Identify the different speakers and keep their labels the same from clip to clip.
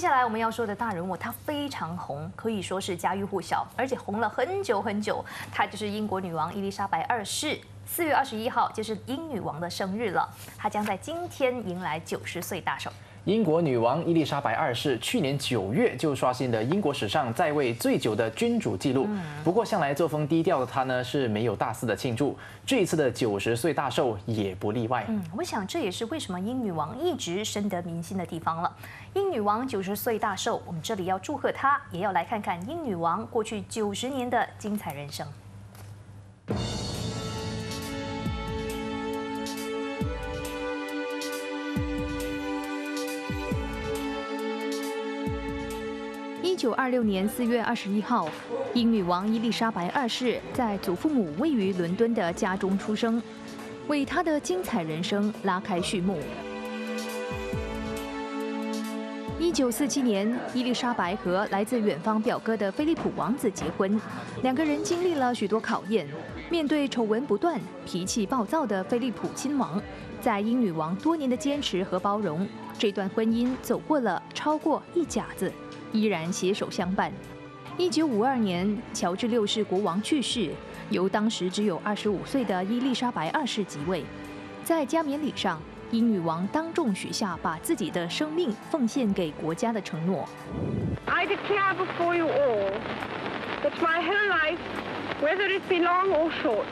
Speaker 1: 下来我们要说的大人物，她非常红，可以说是家喻户晓，而且红了很久很久。她就是英国女王伊丽莎白二世。4月21号就是英女王的生日了，她将在今天迎来90岁大寿。
Speaker 2: 英国女王伊丽莎白二世去年9月就刷新了英国史上在位最久的君主纪录。不过向来作风低调的她呢是没有大肆的庆祝，这一次的90岁大寿也不例外。
Speaker 1: 我想这也是为什么英女王一直深得民心的地方了。英女王90岁大寿，我们这里要祝贺她，也要来看看英女王过去90年的精彩人生。1926年4月21号，英女王伊丽莎白二世在祖父母位于伦敦的家中出生，为她的精彩人生拉开序幕。1947年，伊丽莎白和来自远方表哥的菲利普王子结婚，两个人经历了许多考验。面对丑闻不断、脾气暴躁的菲利普亲王，在英女王多年的坚持和包容，这段婚姻走过了超过1甲子。依然携手相伴。1952年，乔治6世国王去世，由当时只有25岁的伊丽莎白二世即位。在加冕礼上，英女王当众许下把自己的生命奉献给国家的承诺。
Speaker 3: I declare before you all that my whole life, whether it be long or short,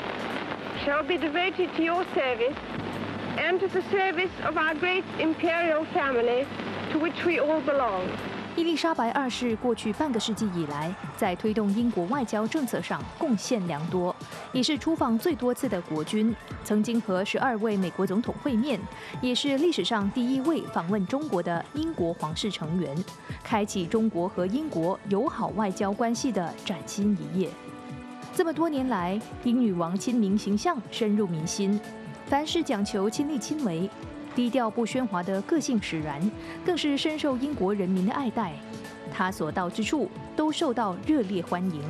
Speaker 3: shall be devoted to your service and to the service of our great imperial family, to which we all belong.
Speaker 1: 伊丽莎白二世过去半个世纪以来，在推动英国外交政策上贡献良多，也是出访最多次的国君，曾经和12位美国总统会面，也是历史上第1位访问中国的英国皇室成员，开启中国和英国友好外交关系的崭新一页。这么多年来，英女王亲民形象深入民心，凡事讲求亲力亲为。低调不喧哗的个性使然，更是深受英国人民的爱戴。她所到之处都受到热烈欢迎。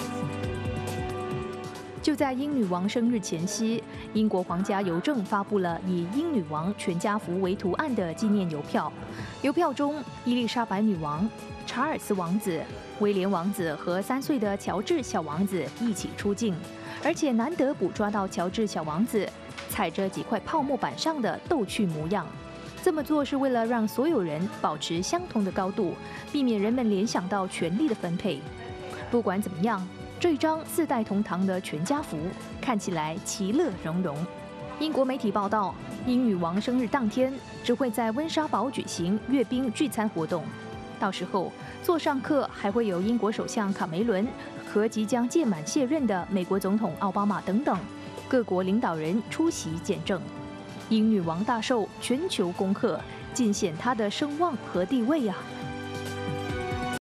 Speaker 1: 就在英女王生日前夕，英国皇家邮政发布了以英女王全家福为图案的纪念邮票。邮票中，伊丽莎白女王、查尔斯王子、威廉王子和3岁的乔治小王子一起出镜，而且难得捕捉到乔治小王子踩着几块泡沫板上的逗趣模样。这么做是为了让所有人保持相同的高度，避免人们联想到权力的分配。不管怎么样，这张4代同堂的全家福看起来其乐融融。英国媒体报道，英女王生日当天只会在温莎堡举行阅兵聚餐活动，到时候座上客还会有英国首相卡梅伦和即将届满卸任的美国总统奥巴马等等各国领导人出席见证。英女王大寿全球恭贺，尽显她的声望和地位啊！